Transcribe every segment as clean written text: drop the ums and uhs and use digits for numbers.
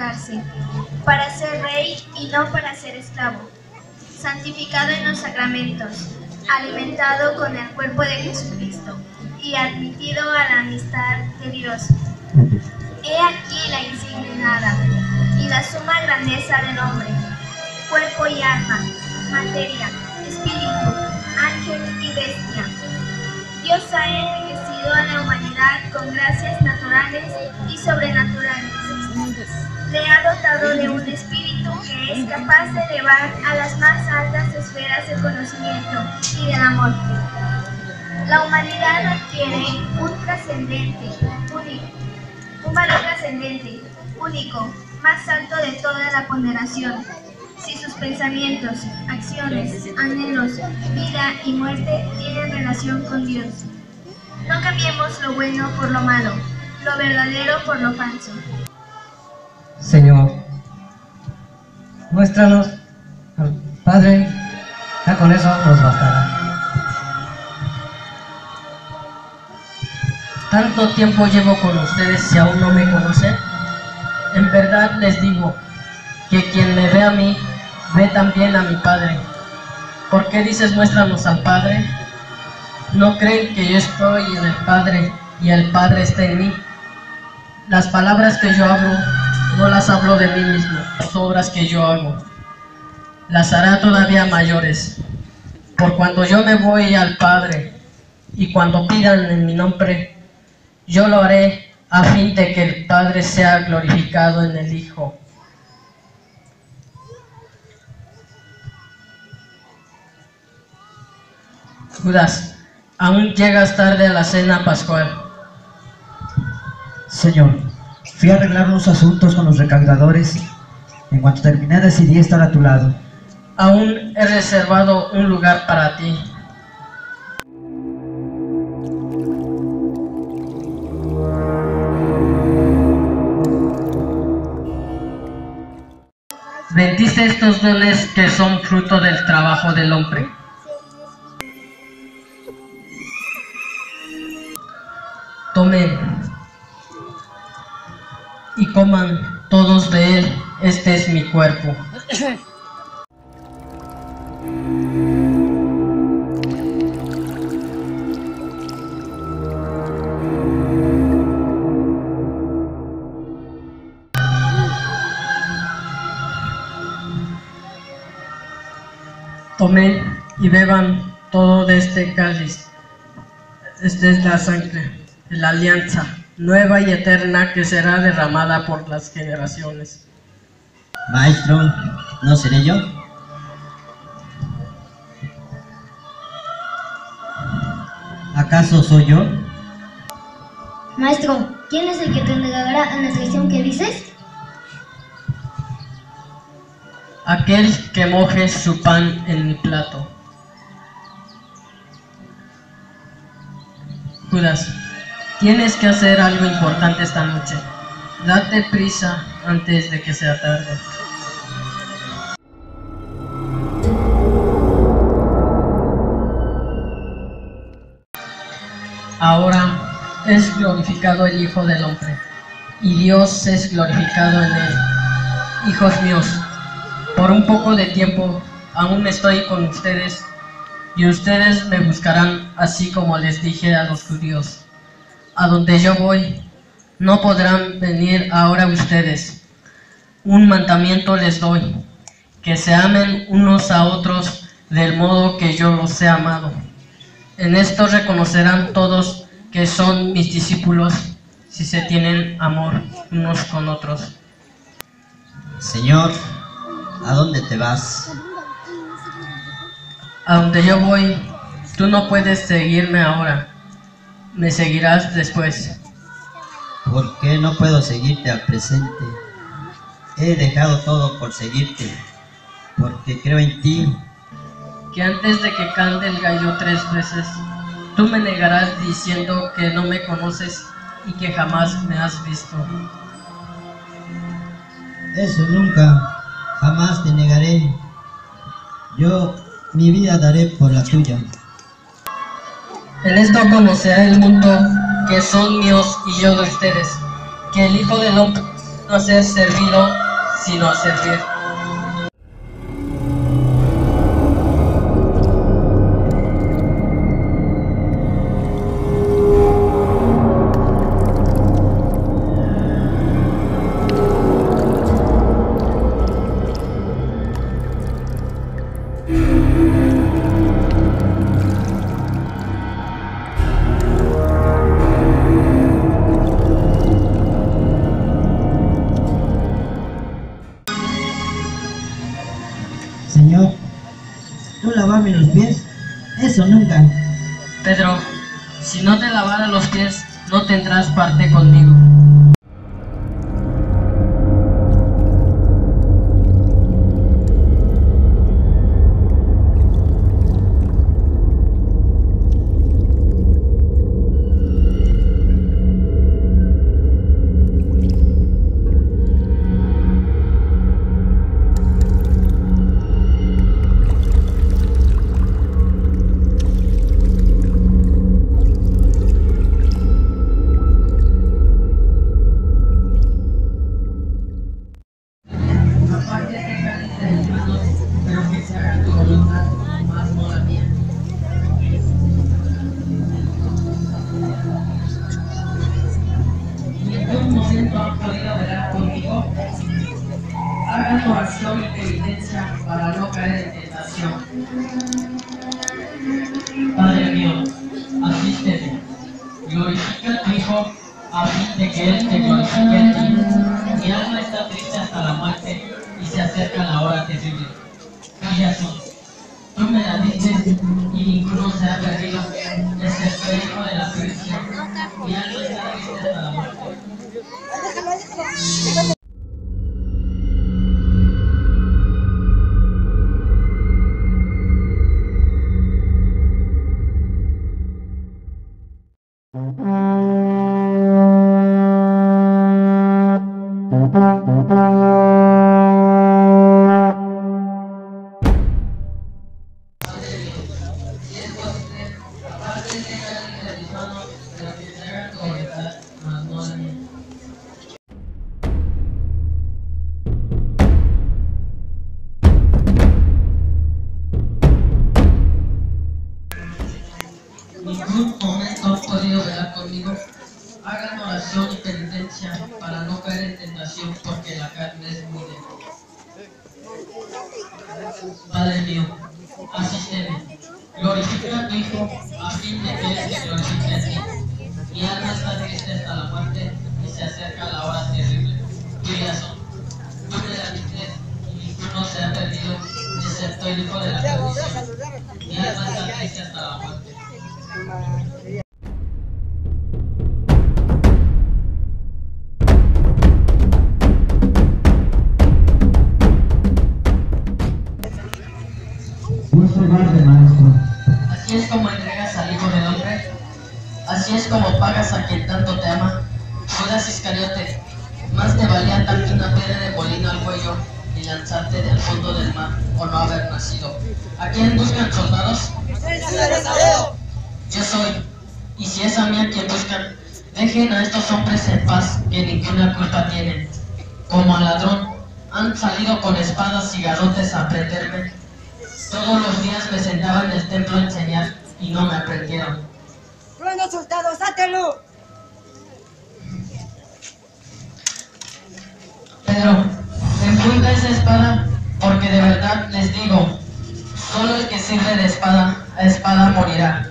purificarse, para ser rey y no para ser esclavo, santificado en los sacramentos, alimentado con el cuerpo de Jesucristo y admitido a la amistad de Dios. He aquí la insignada y la suma grandeza del hombre, cuerpo y alma, materia, espíritu, ángel y bestia. Dios ha enriquecido a la humanidad con gracias naturales y sobrenaturales. Le ha dotado de un espíritu que es capaz de elevar a las más altas esferas del conocimiento y del amor. La humanidad adquiere un valor trascendente, único, más alto de toda la ponderación. Si sus pensamientos, acciones, anhelos, vida y muerte tienen relación con Dios. No cambiemos lo bueno por lo malo, lo verdadero por lo falso. Señor, muéstranos al Padre, ya con eso nos bastará. Tanto tiempo llevo con ustedes y aún no me conocen. En verdad les digo que quien me ve a mí, ve también a mi Padre. ¿Por qué dices muéstranos al Padre? ¿No creen que yo estoy en el Padre y el Padre está en mí? Las palabras que yo hablo, no las hablo de mí mismo. Las obras que yo hago, las hará todavía mayores. Por cuando yo me voy al Padre, y cuando pidan en mi nombre, yo lo haré a fin de que el Padre sea glorificado en el Hijo. Judas, aún llegas tarde a la cena pascual. Señor, fui a arreglar unos asuntos con los recaudadores. En cuanto terminé decidí estar a tu lado. Aún he reservado un lugar para ti. Bendice estos dones que son fruto del trabajo del hombre. Tomen y coman todos de él, este es mi cuerpo. Tomen y beban todo de este cáliz. Esta es la sangre de la alianza nueva y eterna que será derramada por las generaciones. Maestro, ¿no seré yo? ¿Acaso soy yo? Maestro, ¿quién es el que te entregará en la traición que dices? Aquel que moje su pan en mi plato. Judas, tienes que hacer algo importante esta noche. Date prisa antes de que sea tarde. Ahora es glorificado el Hijo del Hombre, y Dios es glorificado en él. Hijos míos, por un poco de tiempo aún estoy con ustedes, y ustedes me buscarán, así como les dije a los judíos. A donde yo voy, no podrán venir ahora ustedes. Un mandamiento les doy, que se amen unos a otros del modo que yo los he amado. En esto reconocerán todos que son mis discípulos, si se tienen amor unos con otros. Señor, ¿a dónde te vas? A donde yo voy, tú no puedes seguirme ahora, me seguirás después. ¿Por qué no puedo seguirte al presente? He dejado todo por seguirte, porque creo en ti. Que antes de que cante el gallo 3 veces, tú me negarás diciendo que no me conoces y que jamás me has visto. Eso nunca, jamás te negaré. Yo mi vida daré por la tuya. En esto conocerá el mundo que son míos y yo de ustedes, que el Hijo del Hombre no a ser servido, sino a servir. Señor, ¿tú lavarme los pies? Eso nunca. Pedro, si no te lavara los pies, no tendrás parte conmigo. Pero que se haga tu voluntad, más no la mía. ¿Y en qué momento han podido velar conmigo? Hagan oración y penitencia para no caer en tentación. Padre mío, asísteme. Glorifica a tu Hijo a fin de que Él te glorifique a ti. Mi alma está triste hasta la muerte y se acerca la hora terrible. Cuyas son. Tú me la dices y ninguno se ha perdido, excepto el hijo de la perdición. Mi alma está triste hasta la muerte. Ningún momento han podido velar conmigo. Hagan oración y penitencia para no caer en tentación, porque la carne es muy débil. Padre mío, asísteme. Glorifica a tu Hijo a fin de que Él te glorifique a ti. Mi alma está triste hasta la muerte y se acerca la hora terrible. Tuyas son. Tú me la diste y ninguno se ha perdido, excepto el hijo de la perdición. Mi alma está triste hasta la muerte. Gusto guarde, maestro. Así es como entregas al Hijo del Hombre, así es como pagas a quien tanto te ama. Judas Iscariote, más te valía darte una piedra de molino al cuello y lanzarte del fondo del mar, o no haber nacido. ¿A quién buscan soldados? Yo soy, y si es a mí a quien buscan, dejen a estos hombres en paz, que ninguna culpa tienen. Como al ladrón, han salido con espadas y garrotes a prenderme. Todos los días me sentaba en el templo a enseñar y no me aprendieron. ¡Trueno, soldados, átelo! Pedro, empuña esa espada, porque de verdad les digo, solo el que sirve de espada, a espada morirá.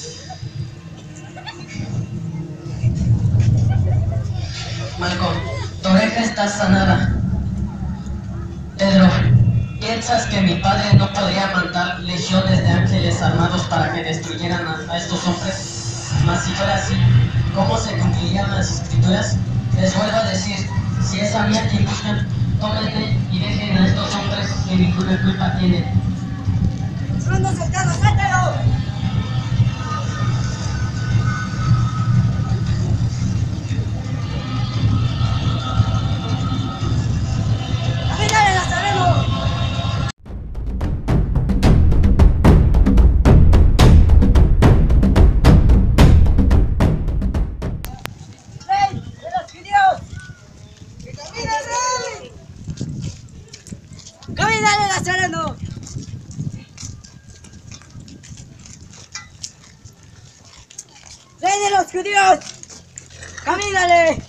Malcolm, tu oreja está sanada. Pedro, ¿piensas que mi padre no podría mandar legiones de ángeles armados para que destruyeran a estos hombres? Mas si fuera así, ¿cómo se cumplirían las escrituras? Les vuelvo a decir, si es a mí a quien buscan, tómenme y dejen a estos hombres que ninguna culpa tienen. ¡Trueno, soldados, átelo! ¡Camínale, Nazareno! ¡Rey de los judíos! ¡Que camine! Nazareno! ¡Rey de los judíos! ¡Camínale!